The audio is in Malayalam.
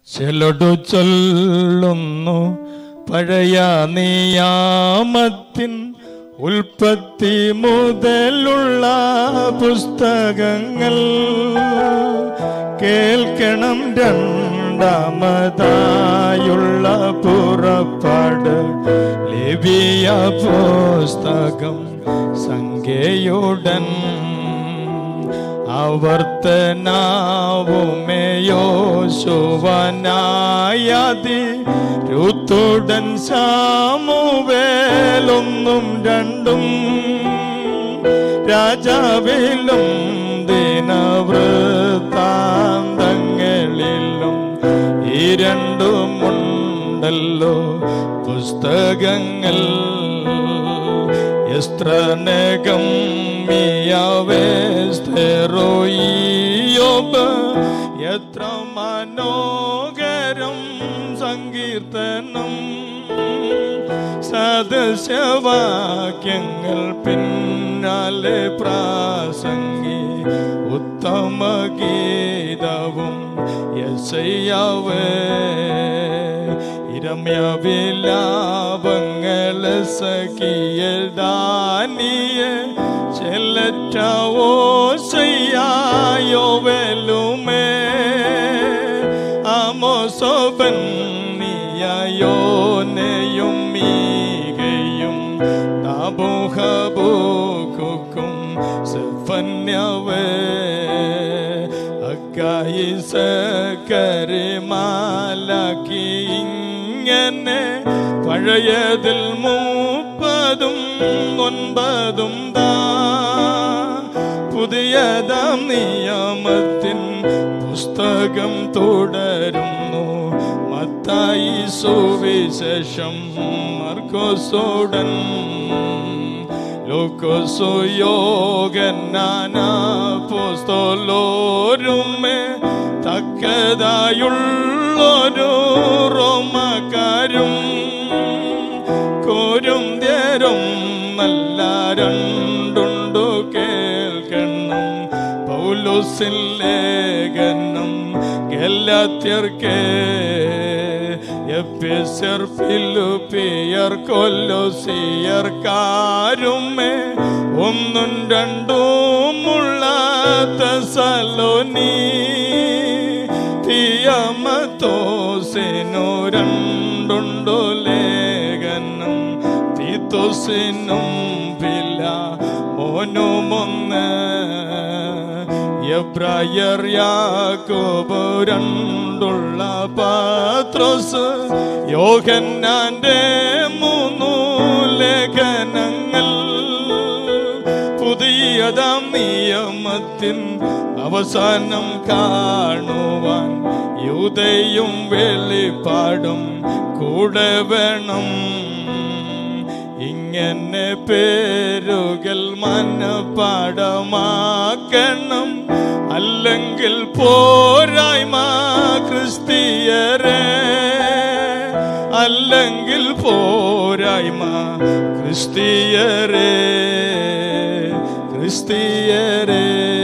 ചിലടു ചൊല്ലുന്നു പഴയ നിയാമത്തിൻ ഉൽപ്പത്തി മുതലുള്ള പുസ്തകങ്ങൾ കേൾക്കണം രണ്ടാമതായുള്ള പുറപ്പാട് ലേവിയ പുസ്തകം സംഖ്യയുടൻ ആവർത്തനാവുമേയോശുവനായതി രുത്തുടൻ സാമുവേലൊന്നും രണ്ടും രാജാവിലും ദിനവൃത്താന്തങ്ങളിലും ഈ രണ്ടുമുണ്ടല്ലോ പുസ്തകങ്ങൾ. എസ്ത്രനകം മിയവേസ്തേറോയിയോബ് എത്ര മനോഹരം സങ്കീർത്തനം. സദസ്യവാക്യങ്ങൾ പിന്നാലെ പ്രാസംഗി ഉത്തമ ഗീതവും യെശയ്യാവേ. ഇരമ്യവിലാപങ്ങൾ സഖിയൽ ദാനിയെ ചെല്ലറ്റാവോ ശയ്യായോവെലുമേ. ആമോസോബൻ നിയായോനെയും മീകയും നാബൂഹബൂക്കും സെഫന്യാവേ. അക്കായി സകരിമാലാക്കി ഇങ്ങനെ പഴയതിൽ 39 പുതിയതാം നിയമത്തിൻ പുസ്തകം തുടരുന്നു. മത്തായി സുവിശേഷം മർക്കോസോടൻ ലൂക്കോസു യോഹന്നാനപ്പോസ്തലന്മാരുമേ തക്കതായുള്ളൊരു റോമക്കാരും കൊരിന്ത്യരും നല്ല രണ്ടുണ്ടു കേൾക്കണം. പൗലോസിൻ ലേഖനം ഗലാത്യർക്ക്, എഫെസ്യർ, ഫിലിപ്പിയർ, കൊലോസിയർക്കാരുമേ ഒന്നും രണ്ടുമുള്ള തെസലോനി. തിയമത്തോസിനു രണ്ടുണ്ടു ലേഖനം, തീത്തോസിനും ഫിലോമോനുമൊന്ന്. എബ്രായർ, യാക്കോബ് രണ്ടുള്ള പത്രോസ്, യോഹന്നാന്റെ 3 ലേഖനങ്ങൾ. പുതിയതാം നിയമത്തിൻ അവസാനം കാണുവാൻ യൂദയും വെളിപ്പാടും കൂടെ വേണം. ഇങ്ങനെ പേരുകൾ മനപാഠമാക്കണം, അല്ലെങ്കിൽ പോരായ്മ ക്രിസ്തീയരെ, അല്ലെങ്കിൽ പോരായ്മ ക്രിസ്തീയരെ, ക്രിസ്തീയരെ.